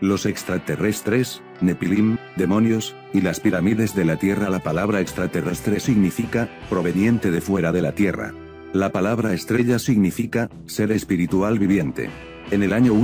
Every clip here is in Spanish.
los extraterrestres, Nepilim, demonios, y las pirámides de la Tierra. La palabra extraterrestre significa, proveniente de fuera de la Tierra. La palabra estrella significa, ser espiritual viviente. En el año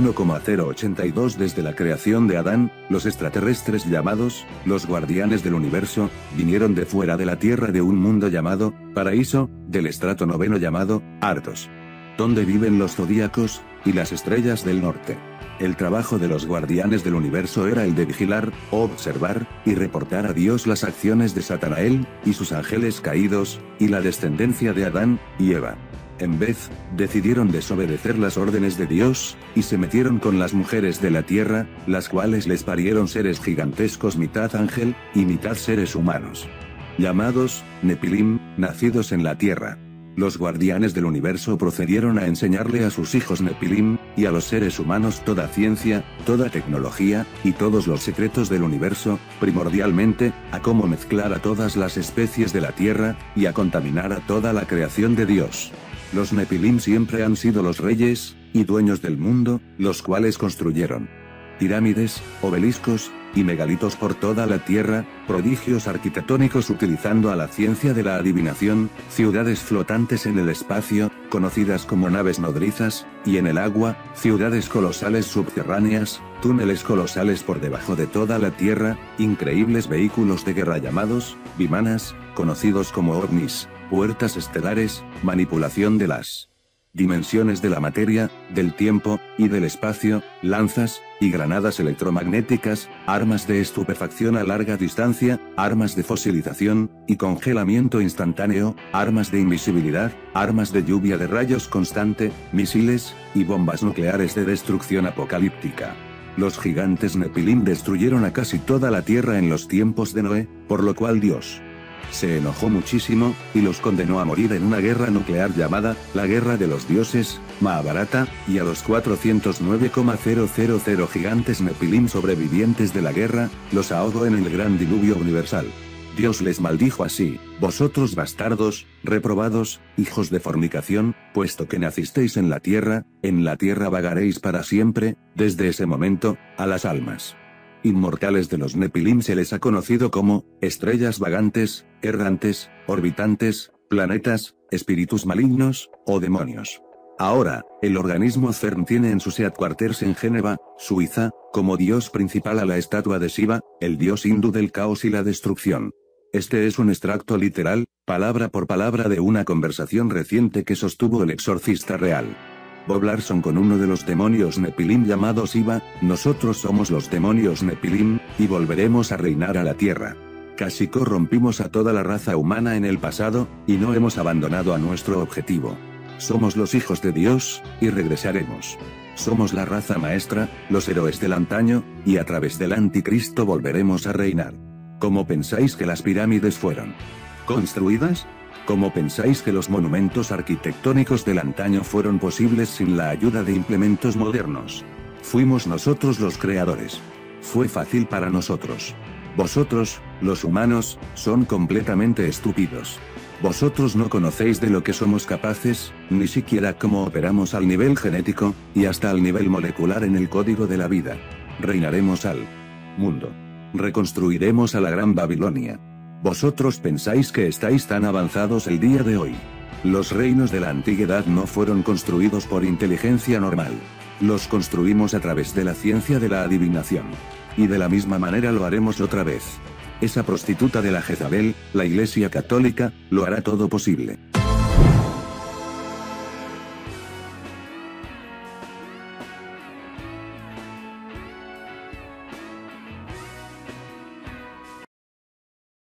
1082 desde la creación de Adán, los extraterrestres llamados, los guardianes del universo, vinieron de fuera de la Tierra de un mundo llamado, paraíso, del estrato noveno llamado, Artos. Donde viven los zodíacos, y las estrellas del norte. El trabajo de los guardianes del universo era el de vigilar, observar, y reportar a Dios las acciones de Satanael, y sus ángeles caídos, y la descendencia de Adán, y Eva. En vez, decidieron desobedecer las órdenes de Dios, y se metieron con las mujeres de la tierra, las cuales les parieron seres gigantescos mitad ángel, y mitad seres humanos. Llamados, Nepilim, nacidos en la tierra. Los guardianes del universo procedieron a enseñarle a sus hijos Nepilim, y a los seres humanos toda ciencia, toda tecnología, y todos los secretos del universo, primordialmente, a cómo mezclar a todas las especies de la tierra, y a contaminar a toda la creación de Dios. Los Nepilim siempre han sido los reyes, y dueños del mundo, los cuales construyeron pirámides, obeliscos, y megalitos por toda la tierra, prodigios arquitectónicos utilizando a la ciencia de la adivinación, ciudades flotantes en el espacio, conocidas como naves nodrizas, y en el agua, ciudades colosales subterráneas, túneles colosales por debajo de toda la tierra, increíbles vehículos de guerra llamados, vimanas, conocidos como ovnis, puertas estelares, manipulación de las dimensiones de la materia, del tiempo, y del espacio, lanzas, y granadas electromagnéticas, armas de estupefacción a larga distancia, armas de fosilización, y congelamiento instantáneo, armas de invisibilidad, armas de lluvia de rayos constante, misiles, y bombas nucleares de destrucción apocalíptica. Los gigantes Nepilim destruyeron a casi toda la tierra en los tiempos de Noé, por lo cual Dios se enojó muchísimo, y los condenó a morir en una guerra nuclear llamada, la Guerra de los Dioses, Mahabharata, y a los 409,000 gigantes Nepilim sobrevivientes de la guerra, los ahogó en el gran diluvio universal. Dios les maldijo así: vosotros bastardos, reprobados, hijos de fornicación, puesto que nacisteis en la tierra vagaréis para siempre. Desde ese momento, a las almas inmortales de los Nepilim se les ha conocido como estrellas vagantes, errantes, orbitantes, planetas, espíritus malignos, o demonios. Ahora, el organismo CERN tiene en sus headquarters en Génova, Suiza, como dios principal a la estatua de Shiva, el dios hindú del caos y la destrucción. Este es un extracto literal, palabra por palabra de una conversación reciente que sostuvo el exorcista real Bob Larson con uno de los demonios Nepilim llamado Shiva: nosotros somos los demonios Nepilim, y volveremos a reinar a la tierra. Casi corrompimos a toda la raza humana en el pasado, y no hemos abandonado a nuestro objetivo. Somos los hijos de Dios, y regresaremos. Somos la raza maestra, los héroes del antaño, y a través del anticristo volveremos a reinar. ¿Cómo pensáis que las pirámides fueron construidas? ¿Cómo pensáis que los monumentos arquitectónicos del antaño fueron posibles sin la ayuda de implementos modernos? Fuimos nosotros los creadores. Fue fácil para nosotros. Vosotros, los humanos, son completamente estúpidos. Vosotros no conocéis de lo que somos capaces, ni siquiera cómo operamos al nivel genético, y hasta al nivel molecular en el código de la vida. Reinaremos al mundo. Reconstruiremos a la Gran Babilonia. Vosotros pensáis que estáis tan avanzados el día de hoy. Los reinos de la antigüedad no fueron construidos por inteligencia normal. Los construimos a través de la ciencia de la adivinación. Y de la misma manera lo haremos otra vez. Esa prostituta de la Jezabel, la Iglesia Católica, lo hará todo posible.